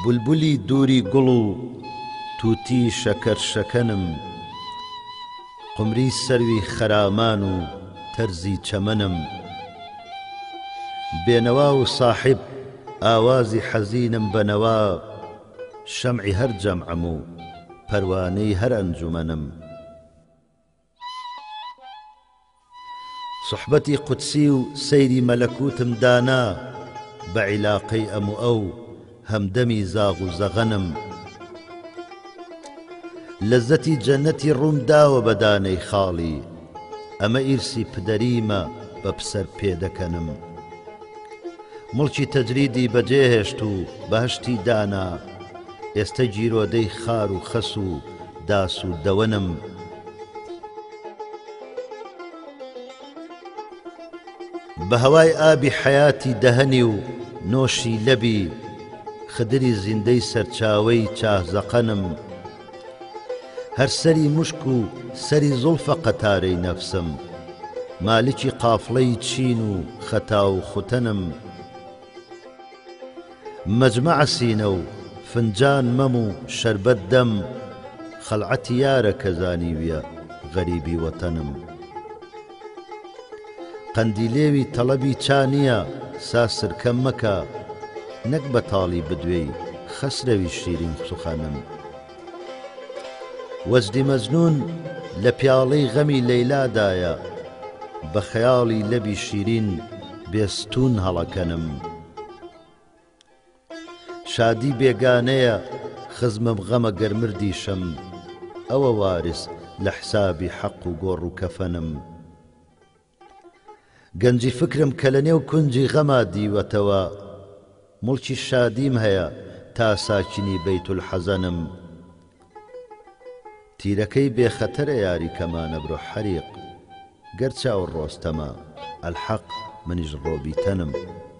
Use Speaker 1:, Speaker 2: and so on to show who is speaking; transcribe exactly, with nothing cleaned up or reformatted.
Speaker 1: بولبولی دووری گوڵ و تووتی شەکەر شەکەنم، قمری سەروی خەرامان و تەرزی چەمەنم، بێنەوا و ساحب ئاوازی حەزینم بەنەوا، شەمعی هەر جەمعم و پەروانەی هەر ئەنجومەنم. صحبەتی قودسی و سەیری مەلەکوتم دانا، بە عیلاقەی ئەم و ئەو هەمدەمی زاغ و زەغەنم، لەزەتی جەنەتی ڕووم داوە بە دانەی خاڵی، ئەمە ئیرسی پدەریمە بە پسەر پێدەکەنم. مڵکی تەجریدی بەجێهێشت و بەهشتی دانا، ئێستا جیرۆدەی خار و خەس و داس و دەوەنم. بە هەوای ئابی حەیاتی دەهەنی و نۆشی لەبی، خدری زیندەی سەرچاوەی چاهزەقەنم، هەر سەری موشک و سەری زوڵفە قەتارەی نەفسم، مالکی قافڵەی چین و خەتا و خوتەنم. مەجمەعە سینە و فنجان مەم و شەربەت دەم، خەلعەتی یارە کە زانیویە غەریبی وەتەنم. قەندیلێوی تەڵەبی چانیە ساسرکەم مەکە، نەک بەتاڵی بدوێی خەسرەوی شیرین سوخەنم. وەجدی مەجنون لە پیاڵەی غەمی لەیلادایە، بە خەیاڵی لەبی شیرین بێستون هەڵەکەنم. شادی بێگانەیە خزمم غەمە گەرمردیشم، ئەوە وارس لە حسابی حەق و گۆڕ و کەفەنم. گەنجی فکرم کە لە نێو کونجی غەما دیوەتەوە، مڵکی شادیم هەیە تا ساکنی بەیت الحەزەنم. تیرەکەی بێخەتەرە یاری کەمانە بڕۆ حەریق، گەرچاو ڕۆستەمە ئەلحەق منیش ڕۆبی تەنم.